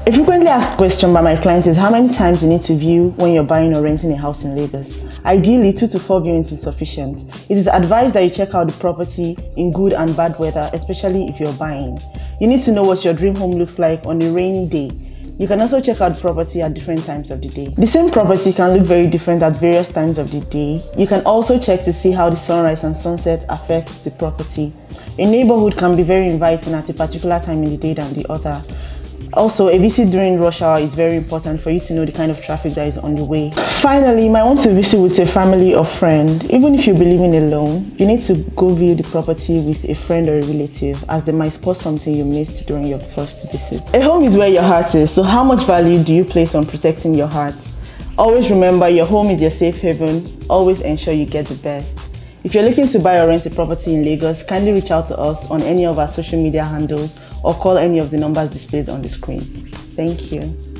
A frequently asked question by my clients is how many times you need to view when you're buying or renting a house in Lagos. Ideally, 2 to 4 viewings is sufficient. It is advised that you check out the property in good and bad weather, especially if you're buying. You need to know what your dream home looks like on a rainy day. You can also check out the property at different times of the day. The same property can look very different at various times of the day. You can also check to see how the sunrise and sunset affects the property. A neighborhood can be very inviting at a particular time in the day than the other. Also, a visit during rush hour is very important for you to know the kind of traffic that is on the way. Finally, you might want to visit with a family or friend. Even if you'll be living alone, you need to go view the property with a friend or a relative, as they might spot something you missed during your first visit. A home is where your heart is, so how much value do you place on protecting your heart? Always remember, your home is your safe haven. Always ensure you get the best. If you're looking to buy or rent a property in Lagos, kindly reach out to us on any of our social media handles or call any of the numbers displayed on the screen. Thank you.